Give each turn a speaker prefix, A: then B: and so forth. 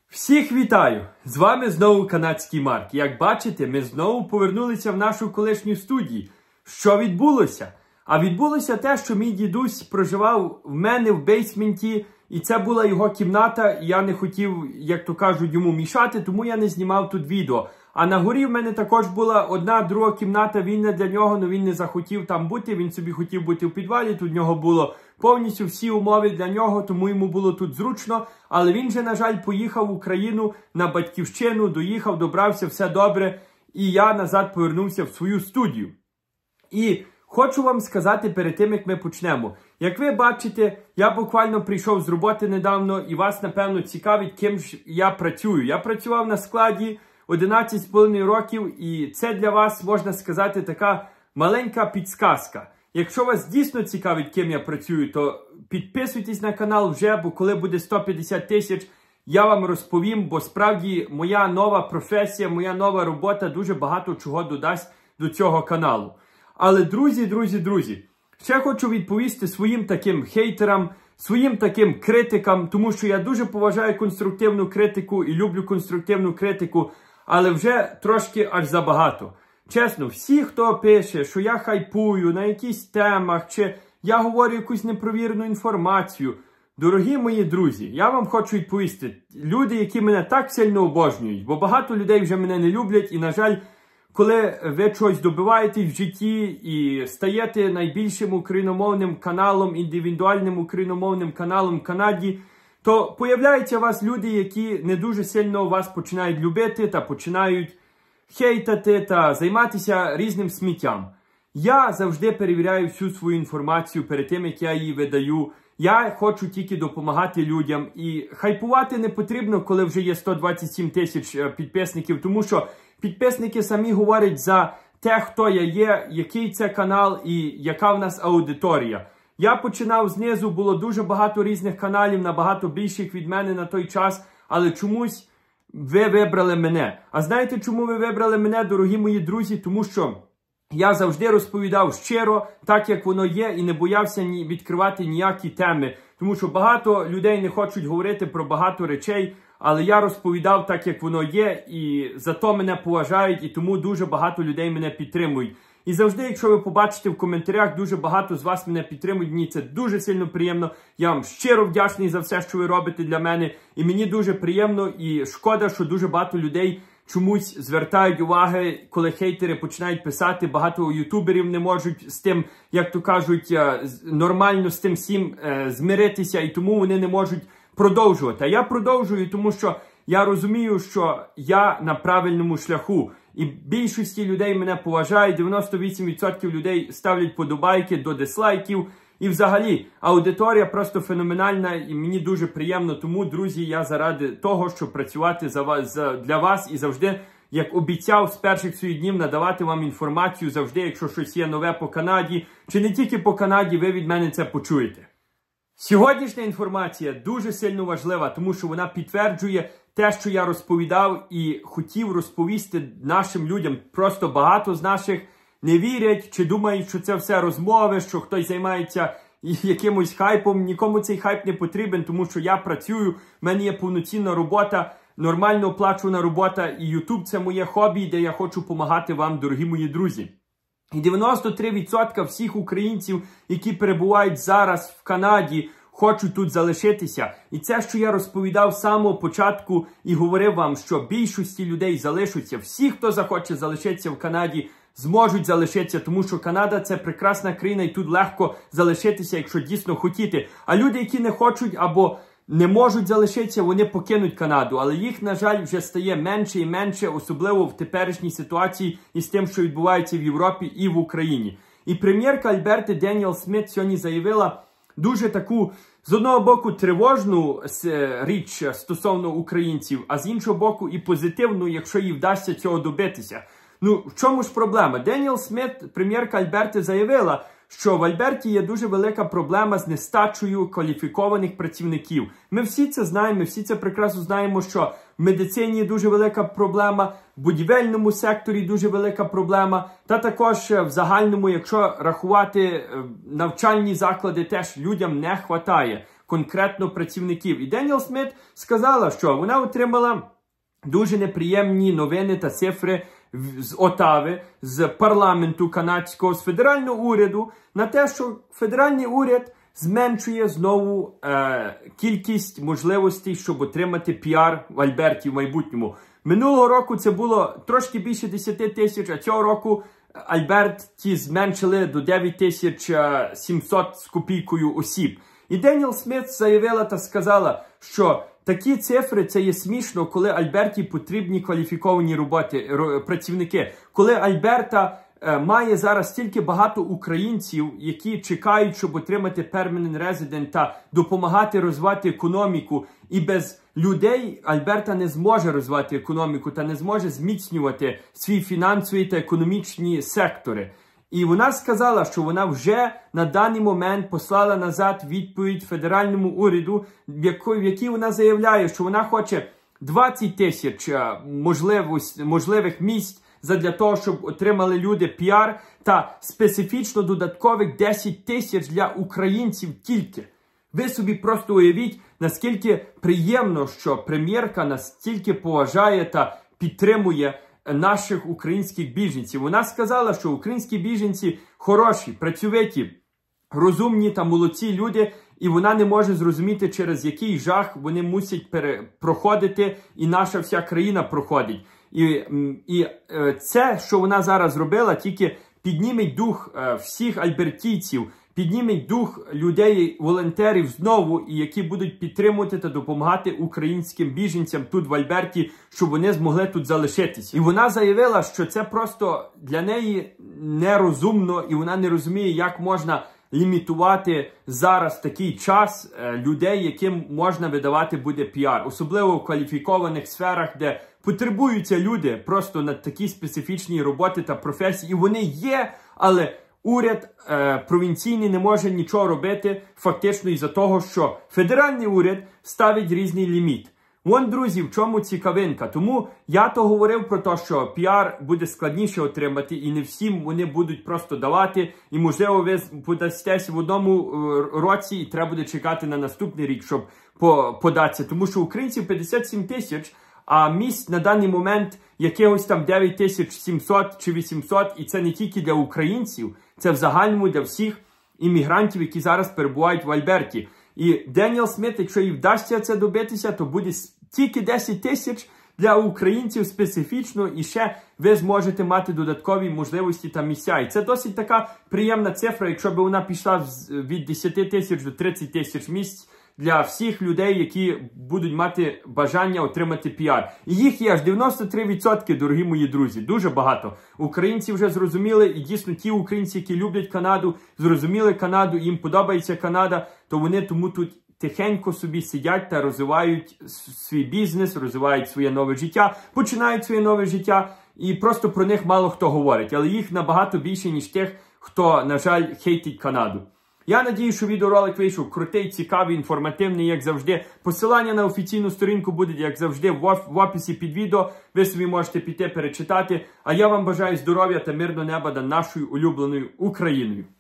A: Всіх вітаю! З вами знову канадський Марк. Як бачите, ми знову повернулися в нашу колишню студію. Що відбулося? А відбулося те, що мій дідусь проживав в мене в бейсменті, і це була його кімната, і я не хотів, як то кажуть, йому мішати, тому я не знімав тут відео. А на горі в мене також була одна, друга кімната, вільна для нього, але він не захотів там бути, він собі хотів бути в підвалі, тут в нього було повністю всі умови для нього, тому йому було тут зручно, але він же, на жаль, поїхав в Україну на батьківщину, доїхав, добрався, все добре, і я назад повернувся в свою студію. І хочу вам сказати перед тим, як ми почнемо. Як ви бачите, я буквально прийшов з роботи недавно, і вас, напевно, цікавить, ким ж я працюю. Я працював на складі 11,5 років, і це для вас, можна сказати, така маленька підсказка. Якщо вас дійсно цікавить, ким я працюю, то підписуйтесь на канал вже, бо коли буде 150 тисяч, я вам розповім, бо справді моя нова професія, моя нова робота дуже багато чого додасть до цього каналу. Але, друзі, ще хочу відповісти своїм таким хейтерам, своїм таким критикам, тому що я дуже поважаю конструктивну критику і люблю конструктивну критику, але вже трошки аж забагато. Чесно, всі, хто пише, що я хайпую на якісь темах, чи я говорю якусь непровірену інформацію, дорогі мої друзі, я вам хочу відповісти, люди, які мене так сильно обожнюють, бо багато людей вже мене не люблять, і, на жаль, коли ви чогось добиваєтесь в житті і стаєте найбільшим україномовним каналом, індивідуальним україномовним каналом в Канаді, то появляються у вас люди, які не дуже сильно вас починають любити та починають хейтати та займатися різним сміттям. Я завжди перевіряю всю свою інформацію перед тим, як я її видаю. Я хочу тільки допомагати людям. І хайпувати не потрібно, коли вже є 127 тисяч підписників, тому що підписники самі говорять за те, хто я є, який це канал і яка в нас аудиторія. Я починав знизу, було дуже багато різних каналів, набагато більших від мене на той час, але чомусь ви вибрали мене. А знаєте, чому ви вибрали мене, дорогі мої друзі? Тому що я завжди розповідав щиро, так як воно є, і не боявся відкривати ніякі теми. Тому що багато людей не хочуть говорити про багато речей, але я розповідав так, як воно є, і за то мене поважають, і тому дуже багато людей мене підтримують. І завжди, якщо ви побачите в коментарях, дуже багато з вас мене підтримують, мені це дуже сильно приємно. Я вам щиро вдячний за все, що ви робите для мене. І мені дуже приємно і шкода, що дуже багато людей чомусь звертають уваги, коли хейтери починають писати. Багато ютуберів не можуть з тим, як то кажуть, нормально з тим всім змиритися, і тому вони не можуть продовжувати. А я продовжую, тому що я розумію, що я на правильному шляху. І більшості людей мене поважають, 98% людей ставлять подобайки до дизлайків. І взагалі, аудиторія просто феноменальна і мені дуже приємно. Тому, друзі, я заради того, щоб працювати для вас і завжди, як обіцяв з перших своїх днів, надавати вам інформацію завжди, якщо щось є нове по Канаді, чи не тільки по Канаді, ви від мене це почуєте. Сьогоднішня інформація дуже сильно важлива, тому що вона підтверджує те, що я розповідав і хотів розповісти нашим людям. Просто багато з наших не вірять, чи думають, що це все розмови, що хтось займається якимось хайпом. Нікому цей хайп не потрібен, тому що я працюю, в мене є повноцінна робота, нормально оплачувана робота, і YouTube – це моє хобі, де я хочу допомагати вам, дорогі мої друзі. І 93% всіх українців, які перебувають зараз в Канаді, хочуть тут залишитися. І це, що я розповідав з самого початку і говорив вам, що більшості людей залишаться. Всі, хто захоче залишитися в Канаді, зможуть залишитися, тому що Канада – це прекрасна країна, і тут легко залишитися, якщо дійсно хотіти. А люди, які не хочуть або не можуть залишитися, вони покинуть Канаду. Але їх, на жаль, вже стає менше і менше, особливо в теперішній ситуації із тим, що відбувається в Європі і в Україні. І прем'єрка Альберти Деніел Сміт сьогодні заявила дуже таку, з одного боку, тривожну річ стосовно українців, а з іншого боку і позитивну, якщо їй вдасться цього добитися. Ну, в чому ж проблема? Деніел Сміт, прем'єрка Альберти, заявила, що в Альберті є дуже велика проблема з нестачею кваліфікованих працівників. Ми всі це знаємо, ми всі це прекрасно знаємо, що в медицині є дуже велика проблема, в будівельному секторі дуже велика проблема, та також в загальному, якщо рахувати навчальні заклади, теж людям не вистачає конкретно працівників. І Деніел Сміт сказала, що вона отримала дуже неприємні новини та цифри з Отави, з парламенту канадського, з федерального уряду, на те, що федеральний уряд зменшує знову кількість можливостей, щоб отримати піар в Альберті в майбутньому. Минулого року це було трошки більше 10 тисяч, а цього року Альберті зменшили до 9700 з копійкою осіб. І Деніел Сміт заявила та сказала, що такі цифри, це є смішно, коли Альберті потрібні кваліфіковані працівники. Коли Альберта має зараз стільки багато українців, які чекають, щоб отримати permanent resident та допомагати розвивати економіку. І без людей Альберта не зможе розвивати економіку та не зможе зміцнювати свої фінансові та економічні сектори. І вона сказала, що вона вже на даний момент послала назад відповідь федеральному уряду, в якій вона заявляє, що вона хоче 20 тисяч можливих місць задля того, щоб отримали люди піар, та специфічно додаткових 10 тисяч для українців тільки. Ви собі просто уявіть, наскільки приємно, що прем'єрка настільки поважає та підтримує наших українських біженців. Вона сказала, що українські біженці хороші, працьовиті, розумні та молодці люди, і вона не може зрозуміти, через який жах вони мусять проходити, і наша вся країна проходить. І це, що вона зараз зробила, тільки підніметь дух всіх альбертійців, підніметь дух людей, волонтерів знову, і які будуть підтримувати та допомагати українським біженцям тут в Альберті, щоб вони змогли тут залишитися. І вона заявила, що це просто для неї нерозумно, і вона не розуміє, як можна лімітувати зараз такий час людей, яким можна видавати буде піар. Особливо в кваліфікованих сферах, де потребуються люди просто на такі специфічні роботи та професії. І вони є, але уряд провінційний не може нічого робити фактично із-за того, що федеральний уряд ставить різний ліміт. Вон, друзі, в чому цікавинка. Тому я то говорив про те, що піар буде складніше отримати, і не всім вони будуть просто давати. І, можливо, ви подастесь в одному році, і треба буде чекати на наступний рік, щоб податися. Тому що українців 57 тисяч, а місць на даний момент якихось там 9700 чи 800. І це не тільки для українців, це в загальному для всіх іммігрантів, які зараз перебувають в Альберті. І Деніел Сміт, якщо їй вдасться це добитися, то буде тільки 10 тисяч для українців специфічно, і ще ви зможете мати додаткові можливості та місця. І це досить така приємна цифра, якщо б вона пішла від 10 тисяч до 30 тисяч місць для всіх людей, які будуть мати бажання отримати піар. І їх є аж 93%, дорогі мої друзі. Дуже багато. Українці вже зрозуміли, і дійсно ті українці, які люблять Канаду, зрозуміли Канаду, їм подобається Канада, то вони тому тут тихенько собі сидять та розвивають свій бізнес, розвивають своє нове життя, починають своє нове життя, і просто про них мало хто говорить. Але їх набагато більше, ніж тих, хто, на жаль, хейтить Канаду. Я надію, що відеоролик вийшов крутий, цікавий, інформативний, як завжди. Посилання на офіційну сторінку буде, як завжди, в описі під відео. Ви собі можете піти перечитати. А я вам бажаю здоров'я та мирного неба над нашою улюбленою Україною.